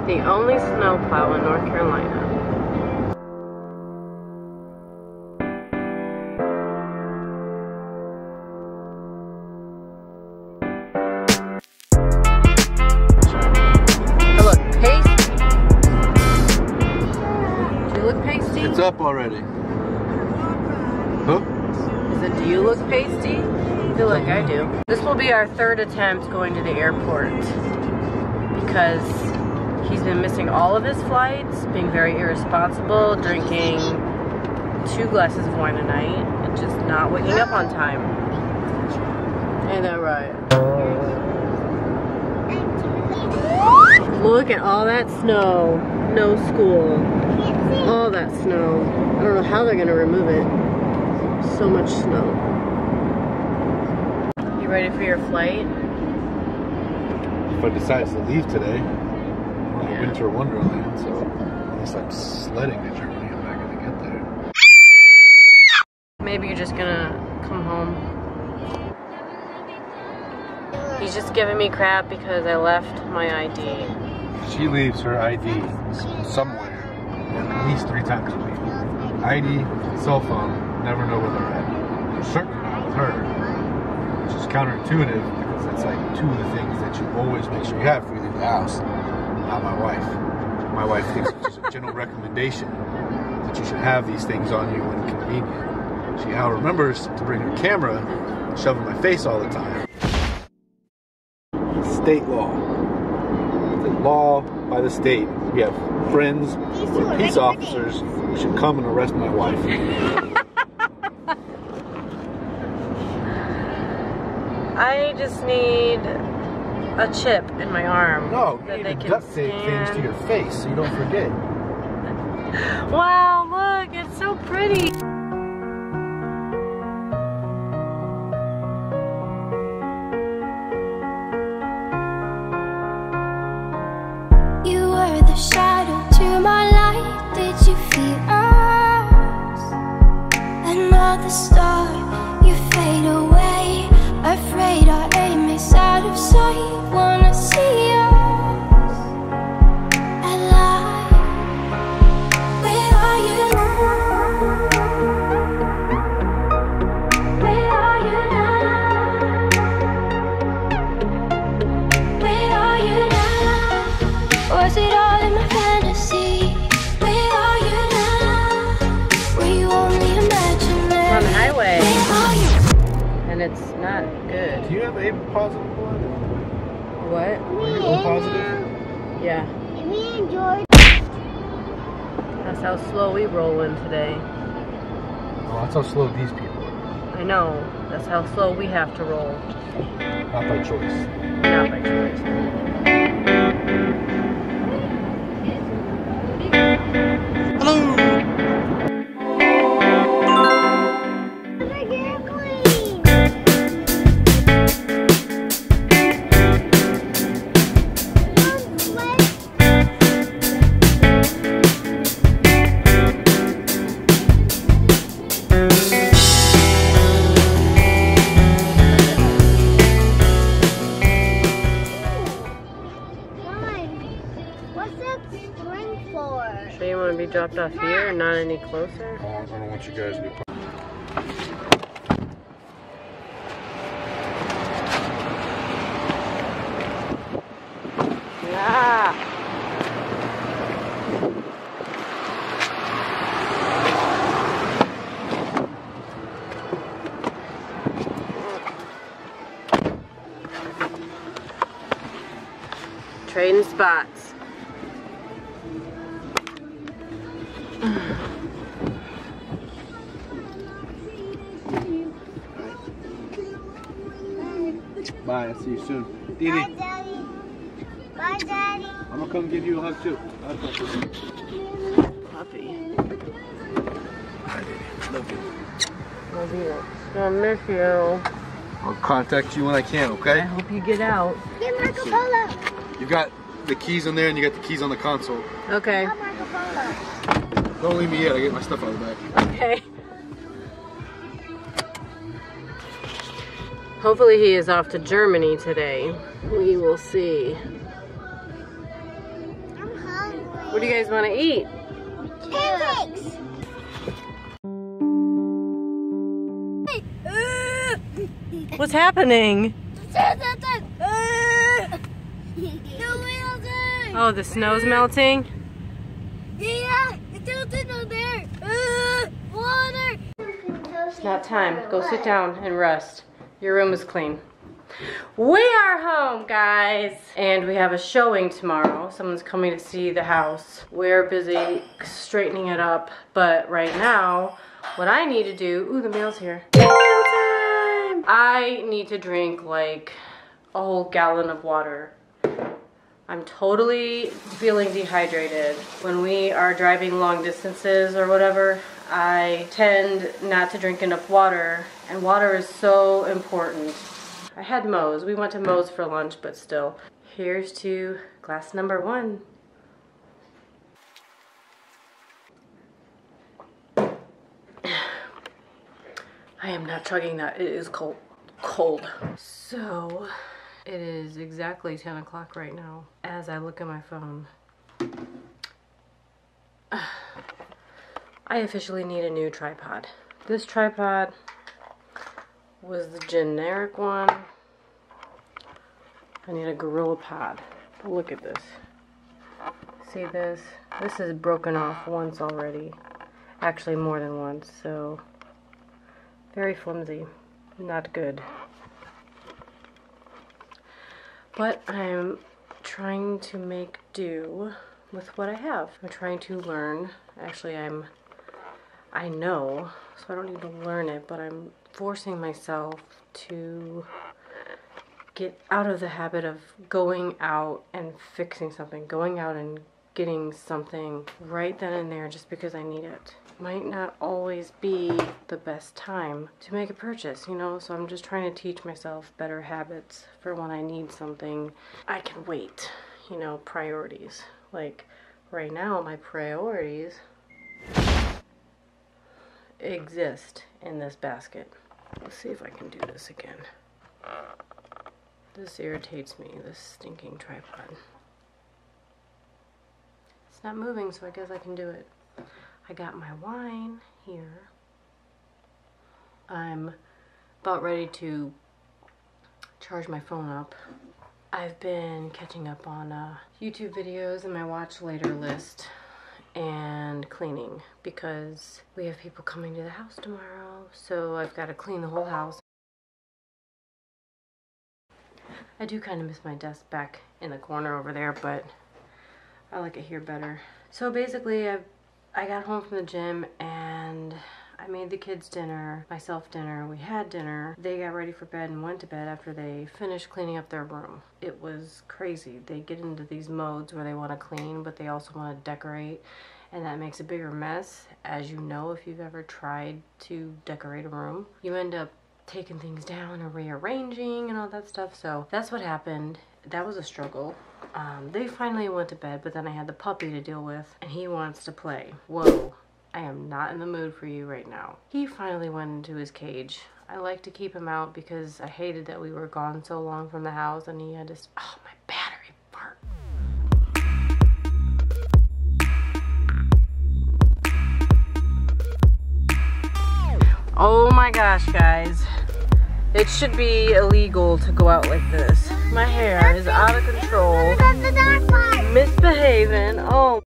The only snowplow in North Carolina. I look pasty. Do you look pasty? It's up already. Huh? I said, do you look pasty? I feel like I do. This will be our third attempt going to the airport because he's been missing all of his flights, being very irresponsible, drinking 2 glasses of wine a night, and just not waking up on time. Ain't that right? Look at all that snow. No school. All that snow. I don't know how they're gonna remove it. So much snow. You ready for your flight? If I decide to leave today, I'm in Winter Wonderland, so unless I'm sledding to Germany, I'm not gonna get there. Maybe you're just gonna come home. He's just giving me crap because I left my ID. She leaves her ID somewhere at least 3 times a week. ID, cell phone, never know where they're at. Certainly not with her, which is counterintuitive because it's like 2 of the things that you always make sure you have before you leave the house. Not my wife. My wife thinks it's just a general recommendation that you should have these things on you when convenient. She now remembers to bring her camera, shove in my face all the time. State law. The law by the state. We have friends who are peace officers who should come and arrest my wife. I just need a chip in my arm. No, that you they need to can duct tape things to your face so you don't forget. Wow, look, it's so pretty. You were the shadow to my light. Did you feel us? Another star, you fade away. Afraid our aim is out of sight. Wanna see us alive. Where are you now? Where are you now? Where are you now? Was it all in my fantasy? Where are you now? Were you only imagining? We're on the highway. Where are you? And it's not good. Do you have A positive blood? What? Are you O positive? Yeah. Me and George. That's how slow we roll in today. Oh, that's how slow these people are. I know. That's how slow we have to roll. Not by choice. Not by choice. Hello! So you want to be dropped off here and not any closer? Oh, I don't want you guys to be... Yeah. Trading spots. Bye, I'll see you soon. Dee Dee. Bye, Daddy. Bye, Daddy. I'm gonna come give you a hug too. Puppy. Love you. Love you. Gonna miss you. I'll contact you when I can, I okay? hope you get out. Get Marco Polo. You got the keys in there and you got the keys on the console. Okay. Get Marco Polo. Don't leave me yet, I get my stuff out of the back. Okay. Hopefully he is off to Germany today. We will see. I'm What do you guys want to eat? Pancakes. What's happening? Oh, the snow's melting? Yeah, it's still there. Water. It's not time. Go sit down and rest. Your room is clean. We are home, guys. And we have a showing tomorrow. Someone's coming to see the house. We're busy straightening it up. But right now, what I need to do... Ooh, the mail's here. Mail time! I need to drink like a whole gallon of water. I'm totally feeling dehydrated. When we are driving long distances or whatever, I tend not to drink enough water, and water is so important. I had Moe's. We went to Moe's for lunch, but still. Here's to glass number 1. I am not chugging that. It is cold. Cold. So... it is exactly 10 o'clock right now as I look at my phone. I officially need a new tripod. This tripod was the generic one. I need a GorillaPod. But look at this. See this? This is broken off once already. Actually more than once, so very flimsy. Not good. But I'm trying to make do with what I have. I'm trying to learn. Actually, I know, so I don't need to learn it, but I'm forcing myself to get out of the habit of going out and fixing something, going out and getting something right then and there just because I need it. Might not always be the best time to make a purchase, you know, so I'm just trying to teach myself better habits for when I need something. I can wait, you know, priorities. Like right now, my priorities exist in this basket. Let's see if I can do this again. This irritates me, this stinking tripod. It's not moving, so I guess I can do it. I got my wine here. I'm about ready to charge my phone up. I've been catching up on YouTube videos and my watch later list and cleaning because we have people coming to the house tomorrow, so I've got to clean the whole house. I do kind of miss my desk back in the corner over there, but I like it here better. So basically I got home from the gym and I made the kids dinner, myself dinner, we had dinner. They got ready for bed and went to bed after they finished cleaning up their room. It was crazy. They get into these modes where they want to clean, but they also want to decorate, and that makes a bigger mess. As you know, if you've ever tried to decorate a room, you end up taking things down and rearranging and all that stuff. So that's what happened. That was a struggle. They finally went to bed, but then I had the puppy to deal with, and he wants to play. Whoa, I am not in the mood for you right now. He finally went into his cage. I like to keep him out because I hated that we were gone so long from the house, and he had to, oh, my battery part. Oh my gosh, guys. It should be illegal to go out like this. My hair is out of control. Misbehaving. Oh.